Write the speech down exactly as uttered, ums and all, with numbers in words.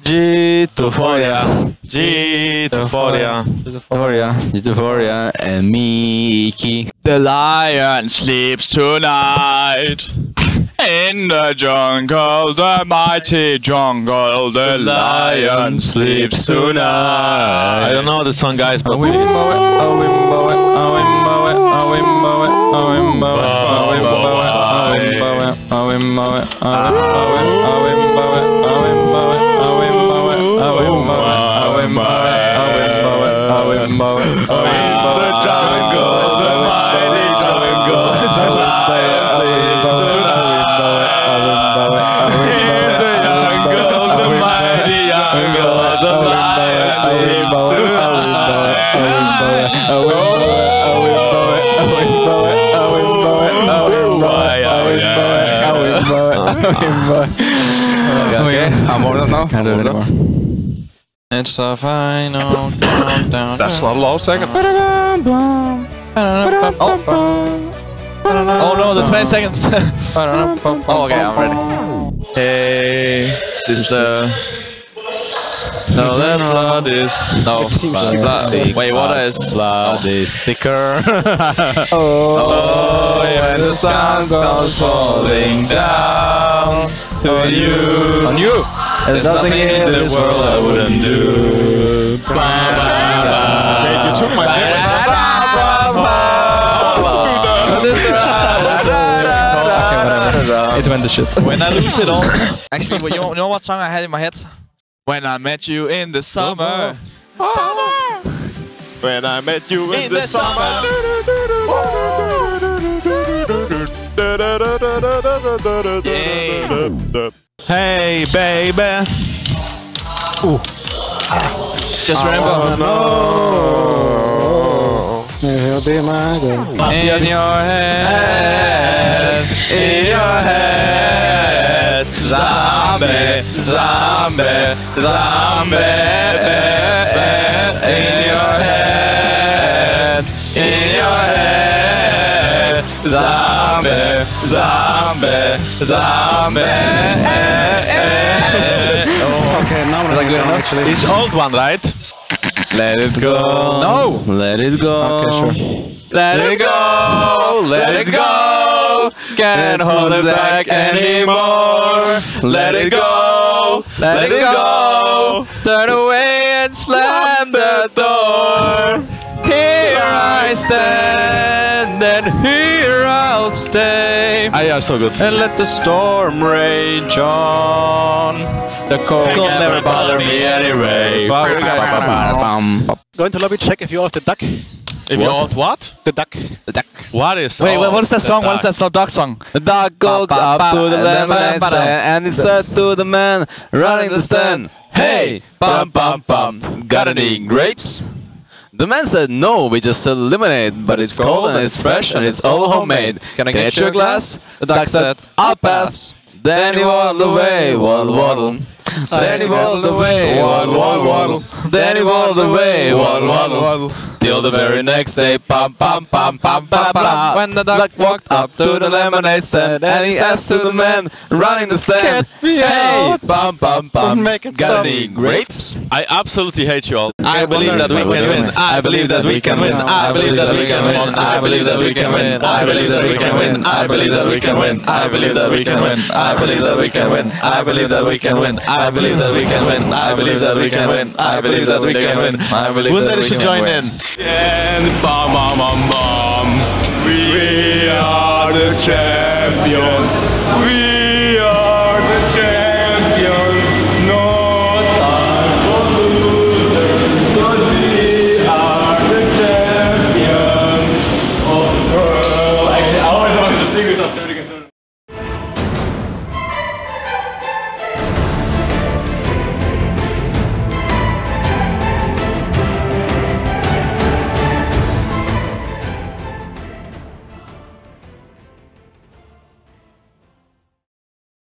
G to Euphoria, G to Euphoria, Euphoria, G to Euphoria, and Mickey. The lion sleeps tonight. In the jungle, the mighty jungle, the lion sleeps tonight. I don't know the song, guys, but Wimbo it, oh wimbo it, oh wimbo it, oh wimbo it, oh wimbo it, oh wimbo it, oh wimbo it, oh wimbo it, oh wimbo it, oh wimbo it, oh wimbo it, oh wimbo it, oh wimbo it, oh wimbo it, oh wimbo it, oh wimbo it, oh wimbo it, the jungle, the mighty jungle, the lion sleeps tonight. In the jungle, the mighty jungle, the lion sleeps tonight. Okay, I'm warmed up now. Can't do it anymore. It's the final countdown. That's not a lot of seconds. Oh no, the twenty seconds. Oh, okay, I'm ready. Hey, sister. No, then blood is no. Blood. Wait, what is blood is sticker? Oh, when the sun goes falling down to you. On you. There's nothing in this world I wouldn't do. Wait, you took my It went to shit. When I lose it all. Actually, you know, you know what song I had in my head? When I met you in the summer. Summer. When I met you in, in the, the summer. Yeah. Hey, baby. Ooh. Just remember. Oh, no. He'll be my girl. In your head, in your head, zombie, zombie, zombie. In your head, in your head, zombie, zombie, zombie. Okay, now we're good enough. Actually, This old one, right? Let it go. No. let it go. Okay, sure. Let it go, let it go. Can't hold it back anymore. Let it go, let it go. Turn away and slam the door. Here I stand, and here I'll stay. Ah, yeah, so good. And let the storm rage on. The cold will never bother me anyway. Go into lobby, check if you alt the duck. If you alt what? The duck. The duck. What is? Wait, oh, what is that the song? duck. What is that song? Dog song? The dog goes up to the lemonade stand and it says to the man running the stand, "Hey, bum bum bum, got any grapes?" The man said, "No, we just sell lemonade, but it's cold and it's fresh and it's all homemade. Can I get you a glass?" The dog said, "I'll pass." Then he waddled away, waddle waddle. Then he waddled away, waddle waddle waddle. Then he waddled away, waddle waddle waddle. Till the very next day, pam pam pam pam pam pam. When the duck walked up to the lemonade stand and he asked to the man running the stand, "Hey, pam pam pam, got any grapes?" I absolutely hate you all. I believe that we can win. I believe that we can win. I believe that we can win. I believe that we can win. I believe that we can win. I believe that we can win. I believe that we can win. I believe that we can win. I believe that we can win. I believe that we can win. I believe that we can win. I believe that we can win. I believe that we should can join win. in. And bam bam bam bam. We are the champions. We